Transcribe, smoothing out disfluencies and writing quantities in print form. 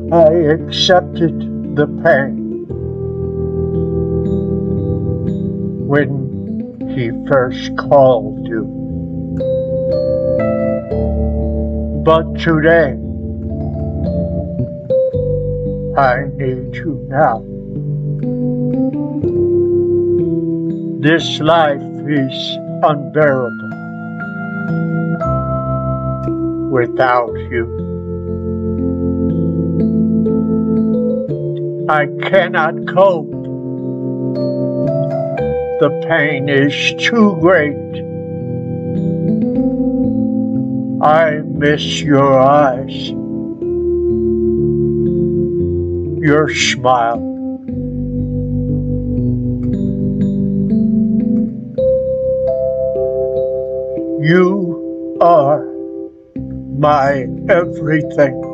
I accepted the pain when he first called you. But today, I need you now. This life is unbearable without you. I cannot cope. The pain is too great. I miss your eyes, your smile. You are my everything.